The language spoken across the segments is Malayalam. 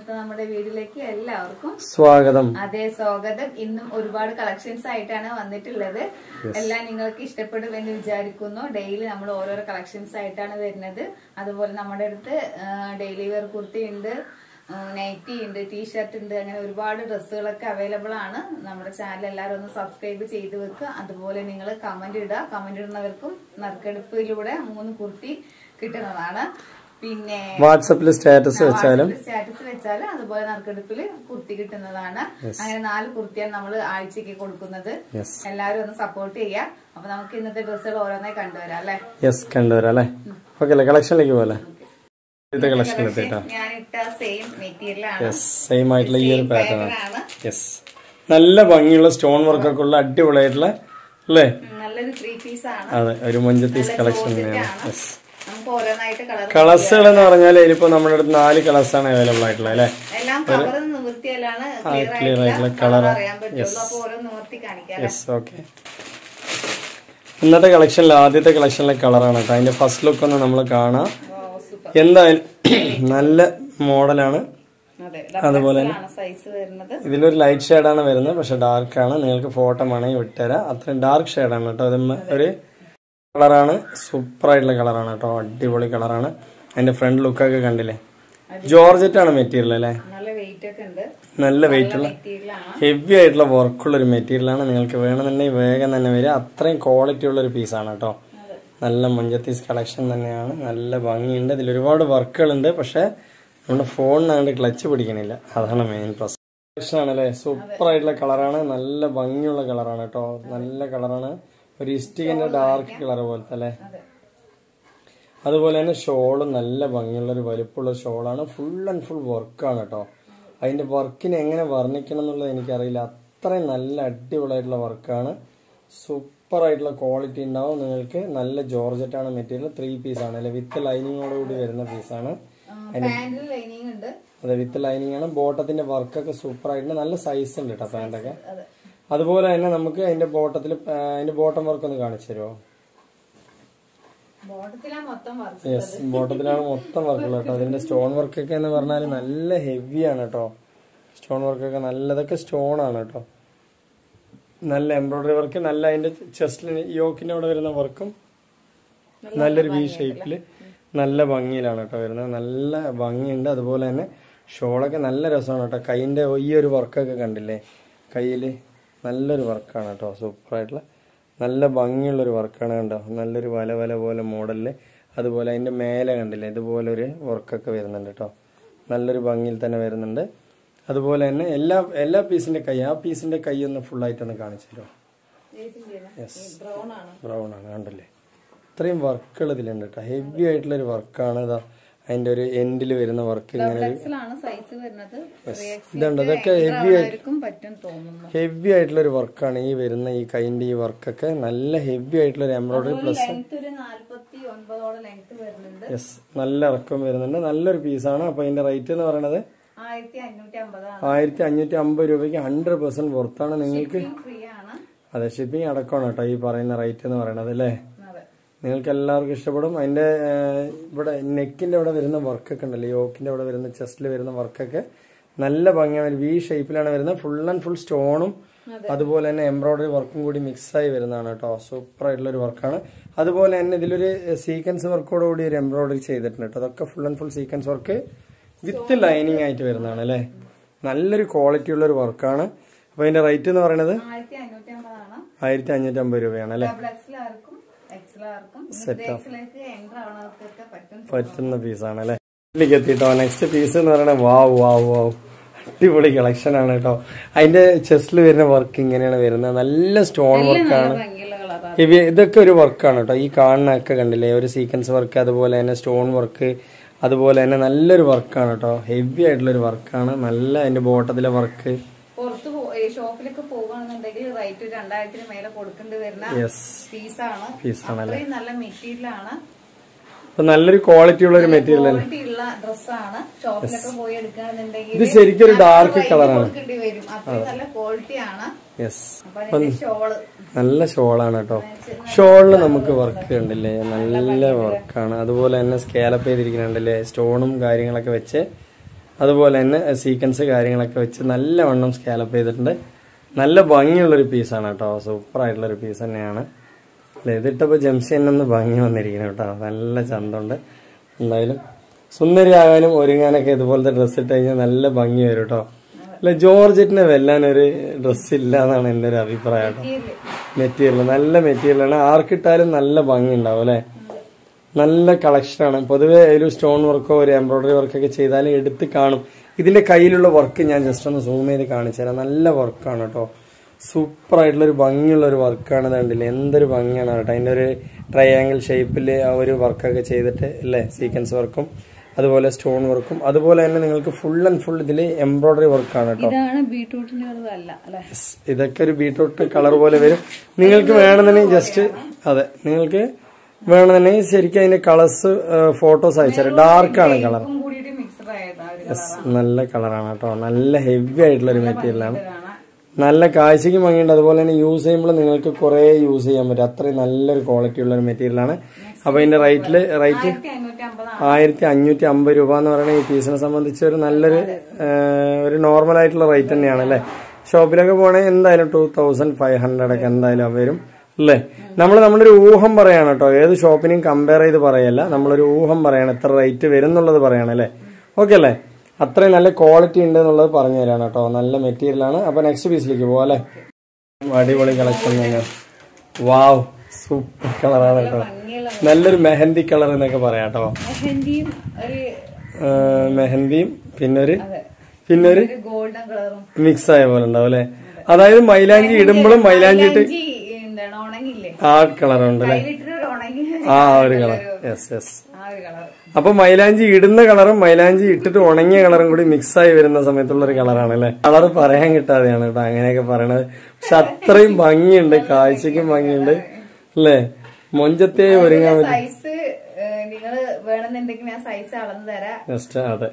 നമ്മുടെ വീട്ടിലേക്ക് എല്ലാവർക്കും സ്വാഗതം. അതേ സ്വാഗതം. ഇന്നും ഒരുപാട് കളക്ഷൻസ് ആയിട്ടാണ് വന്നിട്ടുള്ളത്. എല്ലാം നിങ്ങൾക്ക് ഇഷ്ടപ്പെടും എന്ന് വിചാരിക്കുന്നു. ഡെയിലി നമ്മൾ ഓരോരോ കളക്ഷൻസ് ആയിട്ടാണ് വരുന്നത്. അതുപോലെ നമ്മുടെ അടുത്ത് ഡെയിലി വെയർ കുർത്തി ഉണ്ട്, നൈറ്റി ഉണ്ട്, ടീഷർട്ട് ഉണ്ട്, അങ്ങനെ ഒരുപാട് ഡ്രസ്സുകളൊക്കെ അവൈലബിൾ ആണ്. നമ്മുടെ ചാനൽ എല്ലാവരും ഒന്ന് സബ്സ്ക്രൈബ് ചെയ്ത് വെക്കുക. അതുപോലെ നിങ്ങൾ കമന്റ് ഇടുക. കമന്റ് ഇടുന്നവർക്കും നറുക്കെടുപ്പിലൂടെ 3 കുർത്തി കിട്ടുന്നതാണ്. പിന്നെ വാട്സാപ്പിൽ സ്റ്റാറ്റസ് വെച്ചാലും അതുപോലെ നറുക്കെടുപ്പിൽ കുർത്തി കിട്ടുന്നതാണ്. അങ്ങനെ 4 കുർത്തിയാണ് നമ്മൾ ആഴ്ചക്ക് കൊടുക്കുന്നത്. എല്ലാവരും ഒന്ന് സപ്പോർട്ട് ചെയ്യാം. അപ്പൊ നമുക്ക് ഇന്നത്തെ ഡ്രസ്സുകൾ ഓരോന്നായി കണ്ടുവരാം അല്ലെ? കണ്ടുവരാം അല്ലെ? ഓക്കെ, കളക്ഷനിലേക്ക് പോലെ ഞാനിട്ട സെയിം മെറ്റീരിയൽ ആണ്, സെയിം ആയിട്ടുള്ള ഈ ഒരു പാറ്റേൺ ആണ്. നല്ല ഭംഗിയുള്ള സ്റ്റോൺ വർക്ക് ഒക്കെ ഉള്ള അടിപൊളിയായിട്ടുള്ള അല്ലേ? നല്ലൊരു 3 പീസ് ആണ്. അതെ, ഒരു മഞ്ചത്തീസ് കളക്ഷൻ തന്നെയാണ്. നമുക്ക് ഓരോന്നായിട്ട് കളേഴ്സുകൾ എന്ന് പറഞ്ഞാൽ ഇതിപ്പോ നമ്മുടെ അടുത്ത് 4 കളേഴ്സ് ആണ് അവൈലബിൾ ആയിട്ടുള്ളത് അല്ലെ? എല്ലാം കവർ നിവൃത്തിയല്ലാണ് ക്ലിയർ ആയിട്ടുള്ള കളർ. അറിയാൻ പറ്റുള്ളൂ. അപ്പൊ ഓരോ നിവർത്തി കാണിക്കാം. ഓക്കെ, ഇന്നത്തെ കളക്ഷനിൽ ആദ്യത്തെ കളക്ഷനിലെ കളറാണ് കേട്ടോ. അതിന്റെ ഫസ്റ്റ് ലുക്ക് ഒന്ന് നമ്മൾ കാണാം. എന്തായാലും നല്ല മോഡലാണ്. അതുപോലെ ഇതിലൊരു ലൈറ്റ് ഷെയ്ഡാണ് വരുന്നത്, പക്ഷെ ഡാർക്ക് ആണ്. നിങ്ങൾക്ക് ഫോട്ടോ വേണമെങ്കിൽ വിട്ടുതരാം. അത്രയും ഡാർക്ക് ഷെയ്ഡാണ് കേട്ടോ. അത് ഒരു കളറാണ്, സൂപ്പർ ആയിട്ടുള്ള കളറാണ് കേട്ടോ. അടിപൊളി കളറാണ്. അതിന്റെ ഫ്രണ്ട് ലുക്കൊക്കെ കണ്ടില്ലേ? ജോർജറ്റ് ആണ് മെറ്റീരിയൽ അല്ലേ? നല്ല വെയിറ്റ് ഉള്ള ഹെവി ആയിട്ടുള്ള വർക്കുള്ള ഒരു മെറ്റീരിയൽ ആണ്. നിങ്ങൾക്ക് വേണമെന്നുണ്ടെങ്കിൽ വേഗം തന്നെ വരിക. അത്രയും ക്വാളിറ്റി ഉള്ള ഒരു പീസാണ് കേട്ടോ. നല്ല മഞ്ചത്തീസ് കളക്ഷൻ തന്നെയാണ്. നല്ല ഭംഗിയുണ്ട്. ഇതിൽ ഒരുപാട് വർക്കുകളുണ്ട്, പക്ഷെ നമ്മുടെ ഫോണിനകത്ത് ക്ലച്ച് പിടിക്കണില്ല. അതാണ് മെയിൻ പ്രശ്നം. കളക്ഷൻ ആണല്ലേ? സൂപ്പർ ആയിട്ടുള്ള കളറാണ്. നല്ല ഭംഗിയുള്ള കളറാണ് കേട്ടോ. നല്ല കളറാണ്. ഒരു ഇസ്റ്റിക്കിന്റെ ഡാർക്ക് കളർ പോലത്തെ അല്ലേ? അതുപോലെ തന്നെ ഷോള് നല്ല ഭംഗിയുള്ള ഒരു വലിപ്പമുള്ള ഷോളാണ്. ഫുൾ ആൻഡ് ഫുൾ വർക്കാണ് കേട്ടോ. അതിന്റെ വർക്കിനെ എങ്ങനെ വർണ്ണിക്കണം എന്നുള്ളത് എനിക്കറിയില്ല. അത്രയും നല്ല അടിപൊളിയായിട്ടുള്ള വർക്കാണ്. സൂപ്പർ ആയിട്ടുള്ള ക്വാളിറ്റി ഉണ്ടാവും നിങ്ങൾക്ക്. നല്ല ജോർജറ്റ് ആണ് മെറ്റീരിയൽ. 3 പീസ് ആണ് അല്ലെ? വിത്ത് ലൈനിങ്ങോട് കൂടി വരുന്ന പീസാണ്. അതെ, വിത്ത് ലൈനിങ് ആണ്. ബോട്ടത്തിന്റെ വർക്കൊക്കെ സൂപ്പർ ആയിട്ടുണ്ട്. നല്ല സൈസ് ഉണ്ട് കേട്ടോ പാൻറ്റൊക്കെ. അതുപോലെ തന്നെ നമുക്ക് അതിന്റെ ബോട്ടം വർക്ക് ഒന്ന് കാണിച്ചു തരുമോ? ബോട്ടത്തിലാണ് മൊത്തം വർക്കുകൾ കേട്ടോ. അതിന്റെ സ്റ്റോൺ വർക്കൊക്കെ എന്ന് പറഞ്ഞാൽ നല്ല ഹെവിയാണ് കേട്ടോ. സ്റ്റോൺ വർക്കൊക്കെ നല്ലതൊക്കെ സ്റ്റോൺ ആണ് കേട്ടോ. നല്ല എംബ്രോയിഡറി വർക്ക്, നല്ല അതിന്റെ ചെസ്റ്റിന് യോക്കിന്റെ അവിടെ വരുന്ന വർക്കും നല്ലൊരു വി ഷേപ്പില് നല്ല ഭംഗിയിലാണ് കേട്ടോ വരുന്നത്. നല്ല ഭംഗിയുണ്ട്. അതുപോലെ തന്നെ ഷോളൊക്കെ നല്ല രസമാണ് കേട്ടോ. കൈയിന്റെ ഈ ഒരു വർക്കൊക്കെ കണ്ടില്ലേ? കയ്യില് നല്ലൊരു വർക്കാണ് കേട്ടോ. സൂപ്പറായിട്ടുള്ള നല്ല ഭംഗിയുള്ളൊരു വർക്കാണ് കണ്ടോ. നല്ലൊരു വല പോലെ മോഡലില്. അതുപോലെ അതിന്റെ മേലെ കണ്ടില്ലേ? ഇതുപോലൊരു വർക്കൊക്കെ വരുന്നുണ്ട് കേട്ടോ. നല്ലൊരു ഭംഗിയിൽ തന്നെ വരുന്നുണ്ട്. അതുപോലെ തന്നെ എല്ലാ പീസിന്റെ കൈ, ആ പീസിന്റെ കൈ ഒന്ന് ഫുൾ ആയിട്ടൊന്ന് കാണിച്ചു തരുമോ? ബ്രൗൺ ആണ് കണ്ടല്ലേ? ഇത്രയും വർക്കുകൾ ഇതിലുണ്ട് കേട്ടോ. ഹെവി ആയിട്ടുള്ള ഒരു വർക്കാണ്. ഇതാ അതിന്റെ ഒരു എൻഡിൽ വരുന്ന വർക്ക് ഇങ്ങനെ ഇതുണ്ട്. അതൊക്കെ ഹെവി ആയിട്ടുള്ള ഒരു വർക്കാണ് ഈ വരുന്ന ഈ കൈന്റെ ഈ വർക്കൊക്കെ. നല്ല ഹെവി ആയിട്ടുള്ള ഒരു എംബ്രോയിഡറി പ്ലസ് നല്ല ഇറക്കം വരുന്നുണ്ട്. നല്ലൊരു പീസാണ്. അപ്പൊ അതിന്റെ റേറ്റ് എന്ന് പറയുന്നത് 1550 രൂപയ്ക്ക് 100% പുറത്താണ് നിങ്ങൾക്ക്. അതെ, ഷിപ്പിംഗ് അടക്കമാണ് കേട്ടോ ഈ പറയുന്ന റേറ്റ് എന്ന് പറയുന്നത് അല്ലേ? നിങ്ങൾക്ക് എല്ലാവർക്കും ഇഷ്ടപ്പെടും. അതിന്റെ ഇവിടെ നെക്കിന്റെ അവിടെ വരുന്ന വർക്കൊക്കെ ഉണ്ടല്ലോ, യോക്കിന്റെ അവിടെ വരുന്ന ചെസ്റ്റിൽ വരുന്ന വർക്കൊക്കെ നല്ല ഭംഗിയാണ്. വി ഷേപ്പിലാണ് വരുന്നത്. ഫുൾ ആൻഡ് ഫുൾ സ്റ്റോണും അതുപോലെ തന്നെ എംബ്രോയിഡറി വർക്കും കൂടി മിക്സ് ആയി വരുന്നതാണ് കേട്ടോ. സൂപ്പർ ആയിട്ടുള്ള ഒരു വർക്കാണ്. അതുപോലെ തന്നെ ഇതിലൊരു സീക്വൻസ് വർക്കോട് കൂടി ഒരു എംബ്രോയിഡറി ചെയ്തിട്ടുണ്ട് കേട്ടോ. അതൊക്കെ full and full sequence work with lining ആയിട്ട് വരുന്നതാണ് അല്ലെ? നല്ലൊരു ക്വാളിറ്റി ഉള്ള ഒരു വർക്കാണ്. അപ്പൊ അതിന്റെ റേറ്റ് എന്ന് പറയുന്നത് 1550 രൂപയാണ് അല്ലെ? പറ്റുന്ന പീസാണ് അല്ലെ? ഇതിലേക്ക് എത്തിട്ടോ. നെക്സ്റ്റ് പീസ് എന്ന് പറയുന്നത് വാവ് അടിപൊളി കളക്ഷൻ ആണ് കേട്ടോ. അതിന്റെ ചെസ്റ്റിൽ വരുന്ന വർക്ക് ഇങ്ങനെയാണ് വരുന്നത്. നല്ല സ്റ്റോൺ വർക്കാണ്. ഇതൊക്കെ ഒരു വർക്കാണ് കേട്ടോ. ഈ കാണുന്നൊക്കെ കണ്ടില്ലേ? ഒരു സീക്വൻസ് വർക്ക്, അതുപോലെ തന്നെ സ്റ്റോൺ വർക്ക്, അതുപോലെ തന്നെ നല്ലൊരു വർക്കാണ് കേട്ടോ. ഹെവി ആയിട്ടുള്ള ഒരു വർക്കാണ്. നല്ല അതിന്റെ ബോട്ടത്തിലെ വർക്ക്. ഷോപ്പിലൊക്കെ പോകുകയാണെന്നുണ്ടെങ്കിൽ റേറ്റ് 2000 മേലെ കൊടുക്കേണ്ടി വരുന്ന പീസാണ്. നല്ല മെറ്റീരിയൽ ആണ്. നല്ലൊരു ക്വാളിറ്റി ഉള്ള ഒരു മെറ്റീരിയൽ അല്ലേ? ഡ്രസ്സാണ്. ഷോപ്പിലൊക്കെ പോയി എടുക്കുകയാണെന്നുണ്ടെങ്കിൽ ഇത് ശരിക്കും ഒരു ഡാർക്ക് കളറാണ്. നല്ല ക്വാളിറ്റിയാണ്. നല്ല ഷോളാണ് കേട്ടോ. ഷോളില് നമുക്ക് വർക്ക് കണ്ടില്ലേ? നല്ല വർക്കാണ്. അതുപോലെ തന്നെ സ്കാലപ്പ് ചെയ്തിരിക്കുന്നുണ്ടല്ലേ? സ്റ്റോണും കാര്യങ്ങളൊക്കെ വെച്ച് അതുപോലെ തന്നെ സീക്വൻസ് കാര്യങ്ങളൊക്കെ വെച്ച് നല്ലവണ്ണം സ്കാലപ്പ് ചെയ്തിട്ടുണ്ട്. നല്ല ഭംഗിയുള്ളൊരു പീസാണ് കേട്ടോ, സൂപ്പറായിട്ടുള്ളൊരു പീസ് തന്നെയാണ്. അല്ലേ, ഇതിട്ടപ്പോൾ ജംസി തന്നെ ഒന്ന് ഭംഗി വന്നിരിക്കണം കേട്ടോ, നല്ല ചന്തമുണ്ട്. എന്തായാലും സുന്ദരിയാകാനും ഒരുങ്ങാനൊക്കെ ഇതുപോലത്തെ ഡ്രസ്സ് ഇട്ട് കഴിഞ്ഞാൽ നല്ല ഭംഗി വരും കേട്ടോ. അല്ല, ജോർജറ്റിനെ വെല്ലാനൊരു ഡ്രസ്സില്ല എന്നാണ് എൻ്റെ ഒരു അഭിപ്രായം കേട്ടോ. മെറ്റീരിയൽ നല്ല മെറ്റീരിയലാണ്, ആർക്കിട്ടാലും നല്ല ഭംഗി ഉണ്ടാവും അല്ലേ. നല്ല കളക്ഷനാണ്. പൊതുവെ ഒരു സ്റ്റോൺ വർക്കോ ഒരു എംബ്രോയിഡറി വർക്കൊക്കെ ചെയ്താലും എടുത്ത് കാണും. ഇതിന്റെ കയ്യിലുള്ള വർക്ക് ഞാൻ ജസ്റ്റ് ഒന്ന് സൂം ചെയ്ത് കാണിച്ചു തരാം. നല്ല വർക്കാണ് കേട്ടോ, സൂപ്പർ ആയിട്ടുള്ളൊരു ഭംഗിയുള്ള ഒരു വർക്കാണ്. കണ്ടില്ലേ, എന്തൊരു ഭംഗിയാണ് കേട്ടോ. അതിന്റെ ഒരു ട്രയാങ്കിൾ ഷേപ്പിൽ ആ ഒരു വർക്കൊക്കെ ചെയ്തിട്ട് അല്ലേ, സീക്വൻസ് വർക്കും അതുപോലെ സ്റ്റോൺ വർക്കും അതുപോലെ തന്നെ നിങ്ങൾക്ക് ഫുൾ ആൻഡ് ഫുൾ ഇതില് എംബ്രോയിഡറി വർക്കാണ് കേട്ടോ. ഇതൊക്കെ ഒരു ബീട്രൂട്ട് കളർ പോലെ വരും. നിങ്ങൾക്ക് വേണമെന്നുണ്ടെങ്കിൽ ജസ്റ്റ് അതെ, നിങ്ങൾക്ക് വേണമെന്നുണ്ടെങ്കിൽ ശരിക്കും അതിന്റെ കളേഴ്സ് ഫോട്ടോസ് അയച്ചാൽ ഡാർക്കാണ് കളർ. നല്ല കളറാണ് കേട്ടോ, നല്ല ഹെവി ആയിട്ടുള്ള ഒരു മെറ്റീരിയലാണ്. നല്ല കാഴ്ചയ്ക്ക് ഭംഗിയുണ്ട്. അതുപോലെ തന്നെ യൂസ് ചെയ്യുമ്പോൾ നിങ്ങൾക്ക് കുറെ യൂസ് ചെയ്യാൻ പറ്റും, അത്രയും നല്ലൊരു ക്വാളിറ്റി ഉള്ള ഒരു മെറ്റീരിയലാണ്. അപ്പൊ ഇതിന്റെ റേറ്റ് 1550 രൂപ എന്ന് പറയുന്നത് ഈ പീസിനെ സംബന്ധിച്ച് ഒരു നല്ലൊരു ഒരു നോർമൽ ആയിട്ടുള്ള റേറ്റ് തന്നെയാണ് അല്ലെ. ഷോപ്പിലൊക്കെ പോകണമെങ്കിൽ എന്തായാലും 2500 ഒക്കെ എന്തായാലും വരും അല്ലേ. നമ്മുടെ ഒരു ഊഹം പറയാണ് കേട്ടോ, ഏത് ഷോപ്പിനെയും കമ്പയർ ചെയ്ത് പറയല്ല, നമ്മളൊരു ഊഹം പറയാണ് എത്ര റേറ്റ് വരും എന്നുള്ളത് പറയാണ് അല്ലേ. ഓക്കെ അല്ലേ, അത്രയും നല്ല ക്വാളിറ്റി ഉണ്ട് എന്നുള്ളത് പറഞ്ഞു തരാണ് കേട്ടോ, നല്ല മെറ്റീരിയലാണ്. അപ്പൊ നെക്സ്റ്റ് പീസിലേക്ക് പോവാം അല്ലെ. അടിപൊളി കളക്ഷൻ തന്നെയാണ്. വാവ്, സൂപ്പർ കളറാണ് കേട്ടോ, നല്ലൊരു മെഹന്തി കളർ എന്നൊക്കെ പറയാം കേട്ടോ. മെഹന്തിയും പിന്നൊരു മിക്സ് ആയ പോലെ ഉണ്ടാവും അല്ലെ. അതായത് മൈലാഞ്ചി ഇടുമ്പോഴും മൈലാഞ്ചി ഇട്ട് ആ കളറുണ്ട് അല്ലെ, ആ ഒരു കളർ. Yes yes. അപ്പൊ മൈലാഞ്ചി ഇടുന്ന കളറും മൈലാഞ്ചി ഇട്ടിട്ട് ഉണങ്ങിയ കളറും കൂടി മിക്സ് ആയി വരുന്ന സമയത്തുള്ള ഒരു കളറാണ് അല്ലെ. കളർ പറയാൻ കിട്ടാതെയാണ് കേട്ടോ അങ്ങനെയൊക്കെ പറയണത്. പക്ഷെ അത്രയും ഭംഗിയുണ്ട്, കാഴ്ചക്കും ഭംഗിയുണ്ട് അല്ലേ. മൊഞ്ചത്തെ ഒരുങ്ങാൻ പറ്റും. ജസ്റ്റ് അതെ,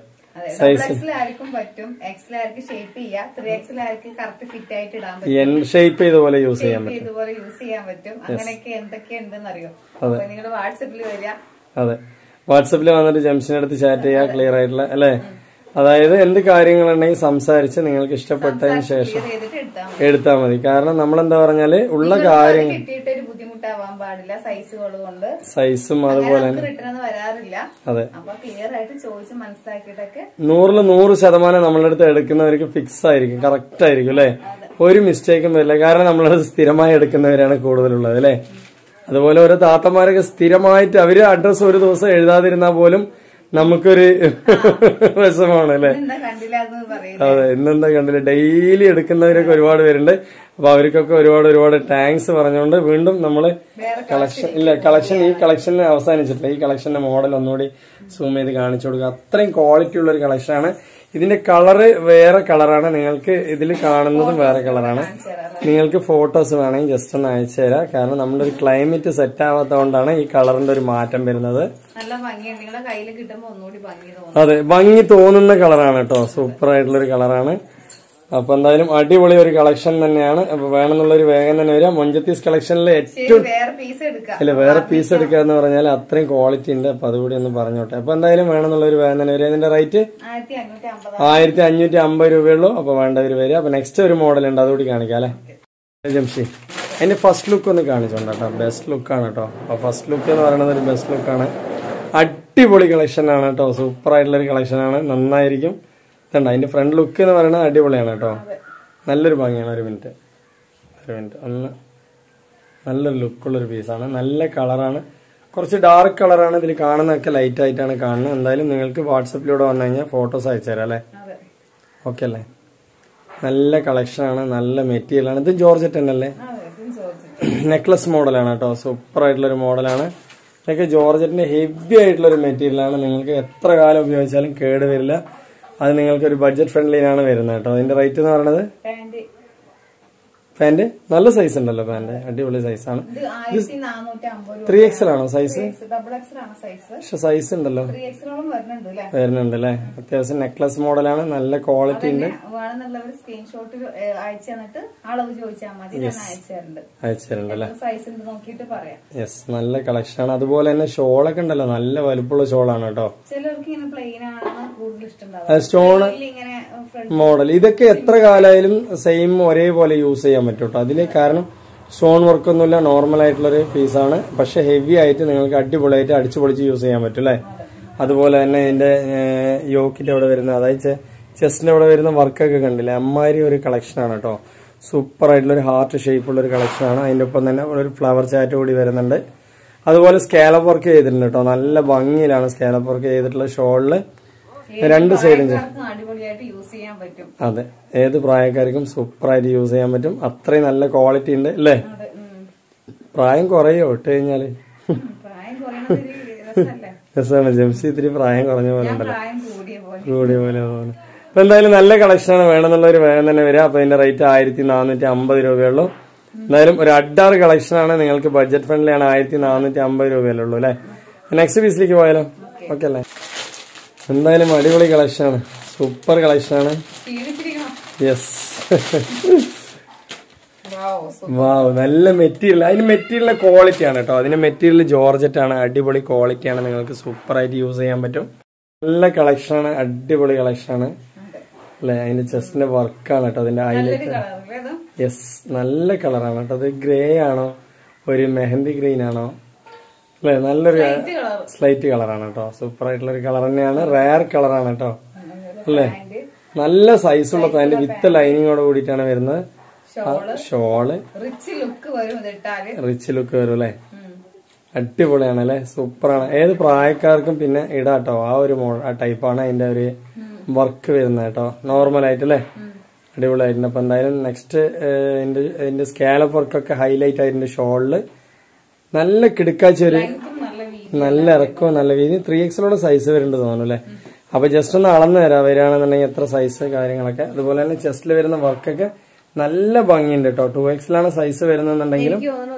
എൻ ഷേപ്പ് ചെയ്ത പോലെ യൂസ് ചെയ്യാൻ പറ്റും. അതെ, വാട്സപ്പിൽ വന്നിട്ട് ജംഷന്റെ അടുത്ത് ചാറ്റ് ചെയ്യാ, ക്ലിയർ ആയിട്ടുള്ള അല്ലെ. അതായത് എന്ത് കാര്യങ്ങളുണ്ടെങ്കിൽ സംസാരിച്ച് നിങ്ങൾക്ക് ഇഷ്ടപ്പെട്ടതിന് ശേഷം എടുത്താൽ മതി. കാരണം നമ്മളെന്താ പറഞ്ഞാല് ഉള്ള കാര്യങ്ങൾ സൈസും അതുപോലെ അതെ 100% നമ്മളുടെ അടുത്ത് എടുക്കുന്നവർക്ക് ഫിക്സ് ആയിരിക്കും, കറക്റ്റ് ആയിരിക്കും അല്ലെ. ഒരു മിസ്റ്റേക്കും വരില്ല. കാരണം നമ്മളത് സ്ഥിരമായി എടുക്കുന്നവരാണ് കൂടുതലുള്ളത് അല്ലെ. അതുപോലെ ഓരോ താത്തമാരൊക്കെ സ്ഥിരമായിട്ട് അവര് അഡ്രസ് ഒരു ദിവസം എഴുതാതിരുന്നാൽ പോലും നമുക്കൊരു വിഷമാണ് അല്ലെ. അതെ, ഇന്നെന്താ കണ്ടില്ല, ഡെയിലി എടുക്കുന്നവരൊക്കെ ഒരുപാട് പേരുണ്ട്. അപ്പൊ അവർക്കൊക്കെ ഒരുപാട് താങ്ക്സ് പറഞ്ഞുകൊണ്ട് വീണ്ടും നമ്മള് ഈ കളക്ഷനിൽ അവസാനിച്ചിട്ടില്ല. ഈ കളക്ഷന്റെ മോഡൽ ഒന്നുകൂടി സൂം ചെയ്ത് കാണിച്ചു കൊടുക്കുക. അത്രയും ക്വാളിറ്റി ഉള്ള ഒരു കളക്ഷനാണ്. ഇതിന്റെ കളറ് വേറെ കളറാണ്, നിങ്ങൾക്ക് ഇതിൽ കാണുന്നതും വേറെ കളറാണ്. നിങ്ങൾക്ക് ഫോട്ടോസ് വേണമെങ്കിൽ ജസ്റ്റ് ഒന്ന് അയച്ചു തരാം. കാരണം നമ്മുടെ ഒരു ക്ലൈമറ്റ് സെറ്റ് ആവാത്തതുകൊണ്ടാണ് ഈ കളറിന്റെ ഒരു മാറ്റം വരുന്നത്. അതെ, ഭംഗി തോന്നുന്ന കളറാണ് കേട്ടോ, സൂപ്പർ ആയിട്ടുള്ള ഒരു കളറാണ്. അപ്പൊ എന്തായാലും അടിപൊളി ഒരു കളക്ഷൻ തന്നെയാണ്. അപ്പൊ വേണമെന്നുള്ളൊരു വേഗം തന്നെ വരിക. മൊഞ്ചത്തീസ് കളക്ഷനിൽ ഏറ്റവും വേറെ പീസ് എടുക്കുക എന്ന് പറഞ്ഞാൽ അത്രയും ക്വാളിറ്റി ഉണ്ട്. അപ്പൊ അതുകൂടി ഒന്ന് പറഞ്ഞോട്ടെ. അപ്പൊ എന്തായാലും വേണമെന്നുള്ളൊരു വേഗം തന്നെ വരിക. ഇതിന്റെ റേറ്റ് 1550 രൂപയുള്ളൂ. അപ്പൊ വേണ്ടവര് വരിക. അപ്പൊ നെക്സ്റ്റ് ഒരു മോഡൽ ഉണ്ട്, അതുകൂടി കാണിക്കാം അല്ലെ ജംഷി. അതിന്റെ ഫസ്റ്റ് ലുക്ക് ഒന്ന് കാണിച്ചോണ്ട് കേട്ടോ, ബെസ്റ്റ് ലുക്കാണ് കേട്ടോ. അപ്പൊ ഫസ്റ്റ് ലുക്ക് എന്ന് പറയുന്നത് ഒരു ബെസ്റ്റ് ലുക്കാണ്. അടിപൊളി കളക്ഷൻ ആണ് കേട്ടോ, സൂപ്പർ ആയിട്ടുള്ള ഒരു കളക്ഷനാണ്, നന്നായിരിക്കും. അതിന്റെ ഫ്രണ്ട് ലുക്ക് എന്ന് പറയുന്നത് അടിപൊളിയാണ് കേട്ടോ, നല്ലൊരു ഭംഗിയാണ്. ഒരു മിനിറ്റ് ഒന്ന് നല്ലൊരു ലുക്കുള്ളൊരു പീസാണ്, നല്ല കളറാണ്, കുറച്ച് ഡാർക്ക് കളറാണ് ഇതിൽ കാണുന്നതൊക്കെ, ലൈറ്റ് ആയിട്ടാണ് കാണുന്നത്. എന്തായാലും നിങ്ങൾക്ക് വാട്സപ്പിലൂടെ വന്നു കഴിഞ്ഞാൽ ഫോട്ടോസ് അയച്ചു തരാം അല്ലേ. ഓക്കെ അല്ലേ, നല്ല കളക്ഷനാണ്, നല്ല മെറ്റീരിയലാണ്. ഇത് ജോർജറ്റ് തന്നെയല്ലേ, നെക്ലസ് മോഡലാണ് കേട്ടോ, സൂപ്പർ ആയിട്ടുള്ളൊരു മോഡലാണ്. ഇതൊക്കെ ജോർജറ്റിന്റെ ഹെവി ആയിട്ടുള്ളൊരു മെറ്റീരിയലാണ്. നിങ്ങൾക്ക് എത്ര കാലം ഉപയോഗിച്ചാലും കേട് വരില്ല. അത് നിങ്ങൾക്ക് ഒരു ബഡ്ജറ്റ് ഫ്രണ്ട്ലിയിലാണ് വരുന്നത് കേട്ടോ. അതിന്റെ റേറ്റ് എന്ന് പറയുന്നത് പാന്റ് നല്ല സൈസ് ഉണ്ടല്ലോ, പാന്റ് അടിപൊളി സൈസാണ്. 3XL ആണോ സൈസ്? പക്ഷെ സൈസ് ഉണ്ടല്ലോ, വരുന്നുണ്ട് അല്ലേ. അത്യാവശ്യം നെക്ലസ് മോഡലാണ്, നല്ല ക്വാളിറ്റി ഉണ്ട്. ഏതാണെന്നുള്ളവർ സ്ക്രീൻഷോട്ട് അയച്ചു തന്നിട്ട് അളവ് ചോദിച്ചാൽ മതി, ഞാൻ അയച്ചിട്ടുണ്ട്. സൈസ് ഉണ്ട് നോക്കിയിട്ട് പറയാം. യെസ്, നല്ല കളക്ഷൻ ആണ്. അതുപോലെ തന്നെ ഷോളൊക്കെ ഉണ്ടല്ലോ, നല്ല വലുപ്പമുള്ള ഷോളാണ് കേട്ടോ. ചിലർക്ക് ഇങ്ങനെ പ്ലെയിൻ ആണ് കൂടുതൽ ഇഷ്ടം, സ്റ്റോൺ മോഡൽ. ഇതൊക്കെ എത്ര കാലമായാലും സെയിം ഒരേപോലെ യൂസ് ചെയ്യാൻ പറ്റും കേട്ടോ. അതില് കാരണം സ്റ്റോൺ വർക്കൊന്നുമില്ല, നോർമൽ ആയിട്ടുള്ളൊരു പീസാണ്. പക്ഷെ ഹെവി ആയിട്ട് നിങ്ങൾക്ക് അടിപൊളിയായിട്ട് അടിച്ചു പൊളിച്ച് യൂസ് ചെയ്യാൻ പറ്റും അല്ലേ. അതുപോലെ തന്നെ ഇതിന്റെ യോക്കിന്റെ അവിടെ വരുന്ന, അതായത് ചെസ്റ്റിന്റെ അവിടെ വരുന്ന വർക്കൊക്കെ കണ്ടില്ലേ, അമ്മാതിരി ഒരു കളക്ഷനാണ് കേട്ടോ. സൂപ്പർ ആയിട്ടുള്ള ഒരു ഹാർട്ട് ഷേപ്പുള്ള ഒരു കളക്ഷനാണ്. അതിന്റെ ഒപ്പം തന്നെ ഒരു ഫ്ലവർ ചാറ്റ് കൂടി വരുന്നുണ്ട്. അതുപോലെ സ്കാലപ്പ് വർക്ക് ചെയ്തിട്ടുണ്ട് കേട്ടോ. നല്ല ഭംഗിയിലാണ് സ്കാലപ്പ് വർക്ക് ചെയ്തിട്ടുള്ള ഷോളില് രണ്ട് സൈഡും. അതെ, ഏത് പ്രായക്കാർക്കും സൂപ്പറായിട്ട് യൂസ് ചെയ്യാൻ പറ്റും. അത്രയും നല്ല ക്വാളിറ്റി ഉണ്ട് അല്ലേ. പ്രായം കുറയോ ഇട്ട് കഴിഞ്ഞാല്? രസമാണ്. ജംസി ഇത്തിരി പ്രായം കുറഞ്ഞ പോലെ ഉണ്ടല്ലോ, കൂടിയ പോലെ തോന്നുന്നു. അപ്പൊ എന്തായാലും നല്ല കളക്ഷനാണ്. വേണമെന്നുള്ളവർ വേഗം തന്നെ വരിക. അപ്പൊ ഇതിന്റെ റേറ്റ് 1450 രൂപയുള്ളൂ. എന്തായാലും ഒരു അഡാറ് കളക്ഷനാണ്, നിങ്ങൾക്ക് ബഡ്ജറ്റ് ഫ്രണ്ട്ലി ആണ്. 1450 രൂപയല്ലേ ഉള്ളൂ അല്ലെ. നെക്സ്റ്റ് പീസിലേക്ക് പോയാലോ? ഓക്കെ അല്ലേ. എന്തായാലും അടിപൊളി കളക്ഷനാണ്, സൂപ്പർ കളക്ഷനാണ്. യെസ്, വാവ്, നല്ല മെറ്റീരിയൽ. അതിന് മെറ്റീരിയലിന്റെ ക്വാളിറ്റി ആണ് കേട്ടോ. അതിന്റെ മെറ്റീരിയൽ ജോർജറ്റ് ആണ്, അടിപൊളി ക്വാളിറ്റിയാണ്. നിങ്ങൾക്ക് സൂപ്പർ ആയിട്ട് യൂസ് ചെയ്യാൻ പറ്റും. നല്ല കളക്ഷനാണ്, അടിപൊളി കളക്ഷനാണ് അല്ലെ. അതിന്റെ ചെസ്റ്റിന്റെ വർക്കാണ് കേട്ടോ അതിന്റെ ഹൈലൈറ്റ്. യെസ്, നല്ല കളറാണ് കേട്ടോ. അത് ഗ്രേ ആണോ, ഒരു മെഹന്തി ഗ്രീൻ ആണോ അല്ലെ, നല്ലൊരു സ്ലൈറ്റ് കളറാണ് കേട്ടോ. സൂപ്പർ ആയിട്ടുള്ള ഒരു കളർ തന്നെയാണ്, റയർ കളറാണ് കേട്ടോ അല്ലെ. നല്ല സൈസുള്ള പാന്റ് വിത്ത് ലൈനിങ്ങോട് കൂടിയിട്ടാണ് വരുന്നത്. ഷോള് റിച്ച് ലുക്ക് വരും അല്ലെ. അടിപൊളിയാണ് അല്ലെ, സൂപ്പറാണ്. ഏത് പ്രായക്കാർക്കും പിന്നെ ഇടാട്ടോ. ആ ഒരു ടൈപ്പാണ് അതിന്റെ ഒരു വർക്ക് വരുന്നത് കേട്ടോ, നോർമൽ ആയിട്ട് അല്ലെ. അടിപൊളിയായിട്ടുണ്ട്. അപ്പൊ എന്തായാലും നെക്സ്റ്റ് ഇതിന്റെ സ്കാലപ്പ് വർക്കൊക്കെ ഹൈലൈറ്റ് ആയിട്ടുണ്ട് ഷോളില്. നല്ല കിടുക്കാച്ച ഒരു നല്ല ഇറക്കവും നല്ല വീതി. 3XL സൈസ് വരുന്നുണ്ട് തോന്നുന്നു അല്ലെ. അപ്പൊ ജസ്റ്റ് ഒന്ന് അളന്ന് തരാം വരികയാണെന്നുണ്ടെങ്കിൽ എത്ര സൈസ് കാര്യങ്ങളൊക്കെ. അതുപോലെ തന്നെ ചെസ്റ്റിൽ വരുന്ന വർക്കൊക്കെ നല്ല ഭംഗിയുണ്ട് കേട്ടോ. 2XL സൈസ് വരുന്നുണ്ടെങ്കിലും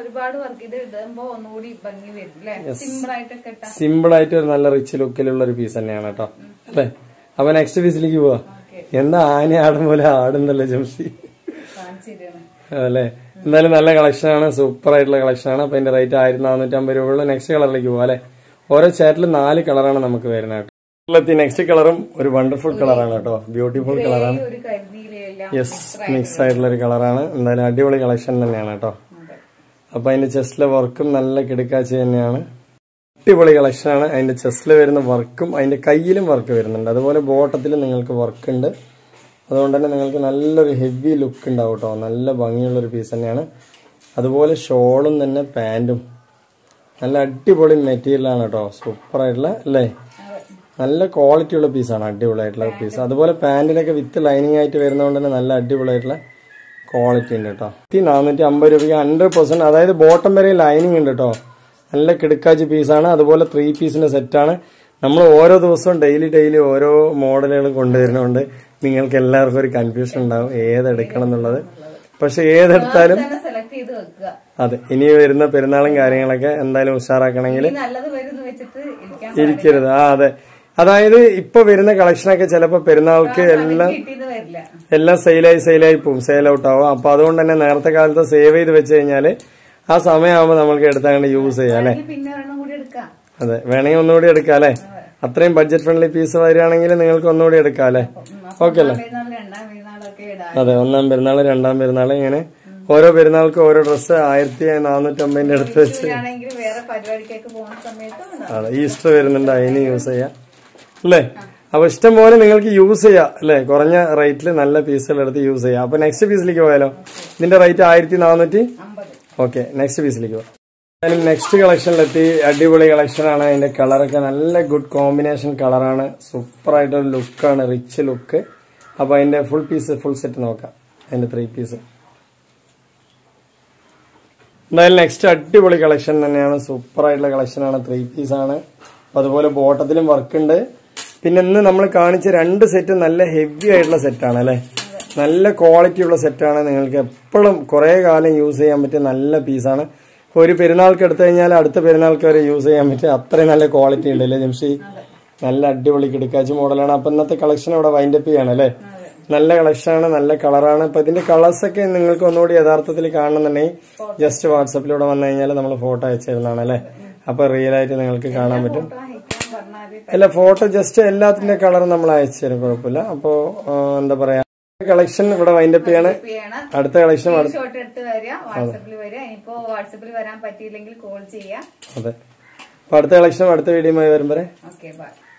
സിമ്പിൾ ആയിട്ട് ഒരു നല്ല റിച്ച് ലുക്കിലുള്ള ഒരു പീസ് തന്നെയാണ് കേട്ടോ അല്ലെ. അപ്പൊ നെക്സ്റ്റ് പീസിലേക്ക് പോവാ. എന്താ ആന ആടും പോലെ ആടുണ്ടല്ലോ ജംസി അല്ലെ. എന്തായാലും നല്ല കളക്ഷനാണ്, സൂപ്പർ ആയിട്ടുള്ള കളക്ഷനാണ്. അപ്പൊ ഇതിന്റെ റേറ്റ് 1450 രൂപയുള്ള. നെക്സ്റ്റ് കളറിലേക്ക് പോവാ അല്ലെ. ഓരോ ചാറ്റിൽ 4 കളറാണ് നമുക്ക് വരുന്നത് കേട്ടോ. നെക്സ്റ്റ് കളറും ഒരു വണ്ടർഫുൾ കളറാണ് കേട്ടോ, ബ്യൂട്ടിഫുൾ കളറാണ്. യെസ്, മിക്സ് ആയിട്ടുള്ള ഒരു കളറാണ്. എന്തായാലും അടിപൊളി കളക്ഷൻ തന്നെയാണ് കേട്ടോ. അപ്പൊ അതിന്റെ ചെസ്റ്റിലെ വർക്കും നല്ല കിടക്കാച്ചി തന്നെയാണ്, അടിപൊളി കളക്ഷനാണ്. അതിന്റെ ചെസ്റ്റിൽ വരുന്ന വർക്കും അതിന്റെ കയ്യിലും വർക്ക് വരുന്നുണ്ട്. അതുപോലെ ബോട്ടത്തിലും നിങ്ങൾക്ക് വർക്ക് ഉണ്ട്. അതുകൊണ്ട് തന്നെ നിങ്ങൾക്ക് നല്ലൊരു ഹെവി ലുക്ക് ഉണ്ടാവും കേട്ടോ. നല്ല ഭംഗിയുള്ളൊരു പീസ് തന്നെയാണ്. അതുപോലെ ഷോളും തന്നെ പാന്റും നല്ല അടിപൊളി മെറ്റീരിയലാണ് കേട്ടോ. സൂപ്പർ ആയിട്ടുള്ള അല്ലേ, നല്ല ക്വാളിറ്റി ഉള്ള പീസാണ്, അടിപൊളിയായിട്ടുള്ള പീസ്. അതുപോലെ പാന്റിനൊക്കെ വിത്ത് ലൈനിങ് ആയിട്ട് വരുന്നതുകൊണ്ട് തന്നെ നല്ല അടിപൊളിയായിട്ടുള്ള ക്വാളിറ്റി ഉണ്ട് കേട്ടോ. 450 രൂപയ്ക്ക് 100%. അതായത് ബോട്ടം വരെ ലൈനിങ് ഉണ്ട് കേട്ടോ. നല്ല കിടക്കാച്ചി പീസാണ്. അതുപോലെ 3 പീസിന്റെ സെറ്റാണ്. നമ്മൾ ഓരോ ദിവസവും ഡെയിലി ഓരോ മോഡലുകൾ കൊണ്ടുവരുന്നതുകൊണ്ട് നിങ്ങൾക്ക് എല്ലാവർക്കും ഒരു കൺഫ്യൂഷൻ ഉണ്ടാവും ഏതെടുക്കണം എന്നുള്ളത്. പക്ഷെ ഏതെടുത്താലും അതെ, ഇനി വരുന്ന പെരുന്നാളും കാര്യങ്ങളൊക്കെ എന്തായാലും ഉഷാറാക്കണമെങ്കിൽ ഇരിക്കരുത്. അതെ, അതായത് ഇപ്പൊ വരുന്ന കളക്ഷനൊക്കെ ചിലപ്പോ പെരുന്നാൾക്ക് എല്ലാം സെയിലായി പോകും, സെയിൽ ഔട്ട് ആവും. അപ്പൊ അതുകൊണ്ട് തന്നെ നേരത്തെ കാലത്ത് സേവ് ചെയ്ത് വെച്ച് കഴിഞ്ഞാല് ആ സമയമാകുമ്പോൾ നമുക്ക് എടുത്താണ്ട് യൂസ് ചെയ്യാം അല്ലെ. അതെ, വേണമെങ്കിൽ ഒന്നുകൂടി എടുക്കാം അല്ലെ. അത്രയും ബഡ്ജറ്റ് ഫ്രണ്ട്ലി പീസ് വരികയാണെങ്കിൽ നിങ്ങൾക്ക് ഒന്നുകൂടി എടുക്കാം അല്ലെ. ഓക്കെ അല്ലേ. അതെ, 1ാം പെരുന്നാൾ 2ാം പെരുന്നാൾ ഇങ്ങനെ ഓരോ പെരുന്നാൾക്കും ഓരോ ഡ്രസ്സ് 1450 എടുത്ത് വെച്ച്. അതെ, ഈസ്റ്റർ വരുന്നുണ്ട്, അതിന് യൂസ് ചെയ്യാം അല്ലേ. അപ്പൊ ഇഷ്ടം പോലെ നിങ്ങൾക്ക് യൂസ് ചെയ്യാം അല്ലെ. കുറഞ്ഞ റേറ്റിൽ നല്ല പീസുകൾ എടുത്ത് യൂസ് ചെയ്യാം. അപ്പൊ നെക്സ്റ്റ് പീസിലേക്ക് പോയാലോ. ഇതിന്റെ റേറ്റ് 1450. ഓക്കെ, നെക്സ്റ്റ് പീസിലേക്ക് പോകാം. നെക്സ്റ്റ് കളക്ഷനിലെത്തി. അടിപൊളി കളക്ഷനാണ്. അതിന്റെ കളറൊക്കെ നല്ല ഗുഡ് കോമ്പിനേഷൻ കളറാണ്. സൂപ്പർ ആയിട്ടൊരു ലുക്കാണ്, റിച്ച് ലുക്ക്. അപ്പൊ അതിന്റെ ഫുൾ സെറ്റ് നോക്കാം. അതിന്റെ 3 പീസ് എന്തായാലും നെക്സ്റ്റ് അടിപൊളി കളക്ഷൻ തന്നെയാണ്, സൂപ്പർ ആയിട്ടുള്ള കളക്ഷനാണ്. 3 പീസാണ്. അതുപോലെ ബോട്ടത്തിലും വർക്ക് ഉണ്ട്. പിന്നെ ഇന്ന് നമ്മൾ കാണിച്ച 2 സെറ്റ് നല്ല ഹെവി ആയിട്ടുള്ള സെറ്റാണ് അല്ലെ. നല്ല ക്വാളിറ്റി ഉള്ള സെറ്റാണ്. നിങ്ങൾക്ക് എപ്പോഴും കുറെ കാലം യൂസ് ചെയ്യാൻ പറ്റിയ നല്ല പീസാണ്. ഒരു പെരുന്നാൾക്ക് എടുത്തു കഴിഞ്ഞാൽ അടുത്ത പെരുന്നാൾക്ക് വരെ യൂസ് ചെയ്യാൻ പറ്റിയ അത്രയും നല്ല ക്വാളിറ്റി ഉണ്ട് അല്ലേ ജംഷി. നല്ല അടിപൊളി കിടക്കാച്ചി മോഡലാണ്. അപ്പൊ ഇന്നത്തെ കളക്ഷൻ ഇവിടെ വൈൻഡപ്പ് ചെയ്യാണ് അല്ലെ. നല്ല കളക്ഷനാണ്, നല്ല കളറാണ്. അപ്പൊ ഇതിന്റെ കളേഴ്സ് ഒക്കെ നിങ്ങൾക്ക് ഒന്നുകൂടി യഥാർത്ഥത്തിൽ കാണണമെന്നുണ്ടെങ്കിൽ ജസ്റ്റ് വാട്സപ്പിലൂടെ വന്നു കഴിഞ്ഞാൽ നമ്മൾ ഫോട്ടോ അയച്ചു തരുന്നതാണ് അല്ലെ. അപ്പൊ റിയൽ ആയിട്ട് നിങ്ങൾക്ക് കാണാൻ പറ്റും. അല്ല, ഫോട്ടോ ജസ്റ്റ് എല്ലാത്തിന്റെ കളർ നമ്മൾ അയച്ചു തരും, കുഴപ്പമില്ല. അപ്പോ എന്താ പറയാ, കളക്ഷൻ ഇവിടെ വൈൻഡപ്പ് ചെയ്യാണ്. അടുത്ത കളക്ഷൻ വാട്സപ്പിൽ വരാൻ പറ്റിയില്ലെങ്കിൽ കോൾ ചെയ്യാം. അതെ, അപ്പൊ അടുത്ത കളക്ഷൻ അടുത്ത വീഡിയോ വരുമ്പോ ഓക്കെ ബൈ.